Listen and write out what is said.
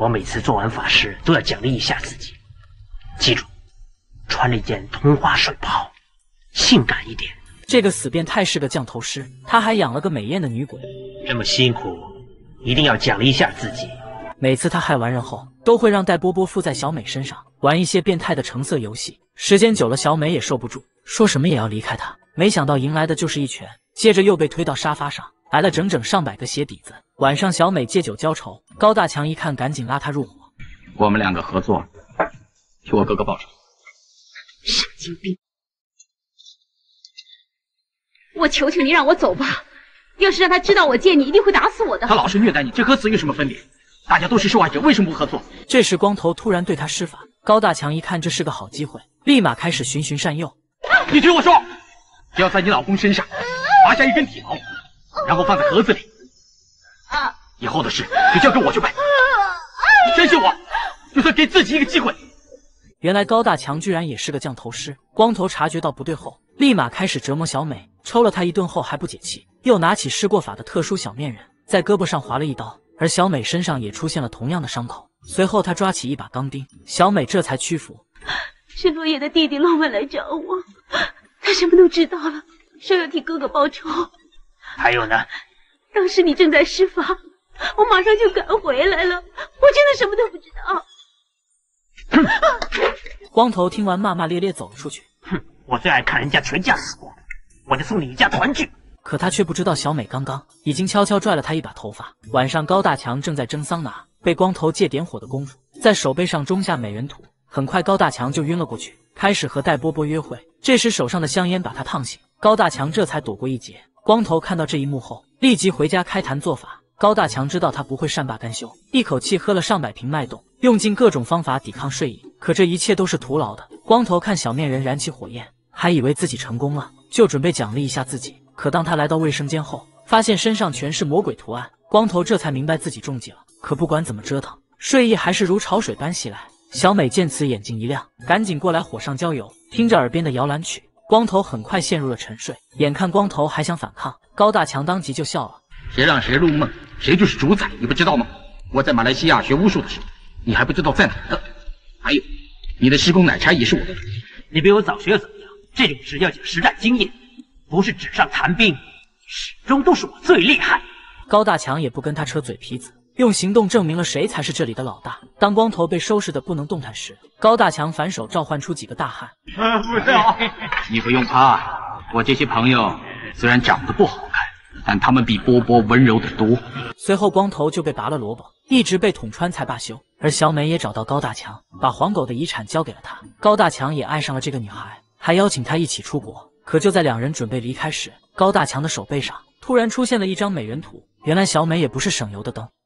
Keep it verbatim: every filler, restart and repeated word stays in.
我每次做完法事都要奖励一下自己，记住，穿了一件通花水袍，性感一点。 这个死变态是个降头师，他还养了个美艳的女鬼。 这么辛苦，一定要奖励一下自己。 每次他害完人后，都会让戴波波附在小美身上，玩一些变态的橙色游戏。时间久了，小美也受不住，说什么也要离开他。没想到迎来的就是一拳，接着又被推到沙发上，挨了整整上百个鞋底子。晚上，小美借酒浇愁，高大强一看，赶紧拉她入伙。 我们两个合作，替我哥哥报仇。 神经病！我求求你让我走吧，要是让他知道我见你，一定会打死我的。 他老是虐待你，这和死有什么分别？大家都是受害者，为什么不合作？ 这时，光头突然对他施法。高大强一看这是个好机会，立马开始循循善诱。 你听我说，只要在你老公身上拔下一根体毛，然后放在盒子里，以后的事就交给我去办。你相信我，就算给自己一个机会。 原来高大强居然也是个降头师。光头察觉到不对后，立马开始折磨小美，抽了她一顿后还不解气，又拿起施过法的特殊小面人，在胳膊上划了一刀，而小美身上也出现了同样的伤口。随后他抓起一把钢钉，小美这才屈服。 是落叶的弟弟老晚来找我，他什么都知道了，说要替哥哥报仇。 还有呢？ 当时你正在施法，我马上就赶回来了，我真的什么都不知道。光头听完骂骂咧咧走了出去。 哼，我最爱看人家全家死光，我就送你一家团聚。 可他却不知道小美刚刚已经悄悄拽了他一把头发。晚上高大强正在蒸桑拿，被光头借点火的功夫，在手背上种下美人土。很快高大强就晕了过去，开始和戴波波约会。这时手上的香烟把他烫醒，高大强这才躲过一劫。光头看到这一幕后，立即回家开坛做法。高大强知道他不会善罢甘休，一口气喝了上百瓶脉动，用尽各种方法抵抗睡意，可这一切都是徒劳的。光头看小面人燃起火焰，还以为自己成功了，就准备奖励一下自己。可当他来到卫生间后，发现身上全是魔鬼图案，光头这才明白自己中计了。可不管怎么折腾，睡意还是如潮水般袭来。小美见此眼睛一亮，赶紧过来火上浇油，听着耳边的摇篮曲，光头很快陷入了沉睡。眼看光头还想反抗，高大强当即就笑了： 谁让谁入梦，谁就是主宰，你不知道吗？我在马来西亚学巫术的时候，你还不知道在哪呢。还有，你的施工奶茶也是我的。 你比我早学又怎么样？这种事要讲实战经验，不是纸上谈兵，始终都是我最厉害。 高大强也不跟他扯嘴皮子，用行动证明了谁才是这里的老大。当光头被收拾的不能动弹时，高大强反手召唤出几个大汉。 啊，不要！你不用怕，我这些朋友虽然长得不好看，但他们比波波温柔得多。 随后光头就被拔了萝卜，一直被捅穿才罢休。而小美也找到高大强，把黄狗的遗产交给了他。高大强也爱上了这个女孩，还邀请她一起出国。可就在两人准备离开时，高大强的手背上突然出现了一张美人图。原来小美也不是省油的灯，